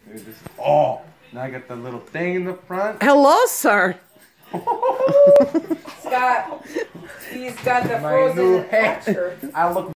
Oh, now I got the little thing in the front. Hello, sir. Scott, he's got the frozen texture. I look